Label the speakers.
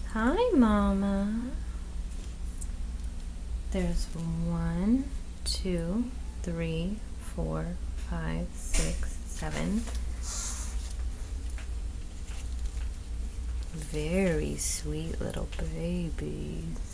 Speaker 1: Hi, Mama. There's 1, 2, 3, 4, 5, 6, 7. Very sweet little babies.